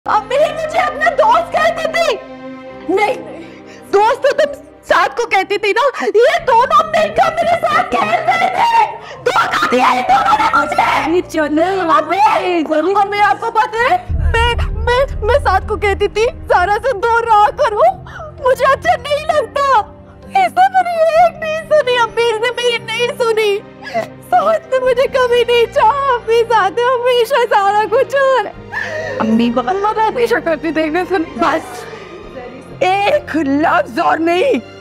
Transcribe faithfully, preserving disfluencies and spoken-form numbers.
अम्मी मुझे अपना दोस्त कहती थी। नहीं, दोस्त तो तुम साथ को कहती थी ना। ये दोनों मिलकर मेरे साथ खेल रहे थे। धोखा दिया है दोनों ने मुझे। और मैं आपको पता है, मैं मैं मैं साथ को कहती थी सारा से दूर रहा करो, मुझे अच्छा नहीं लगता। इसने मेरी एक नहीं सुनी, अम्मी ने मेरी नहीं सुनी। समझते मुझे कभी नहीं चाहा अपने साथ, हमेशा सारा कुछ। और अम्मी बहुत हमेशा करती थी, बस एक लफ्ज और नहीं।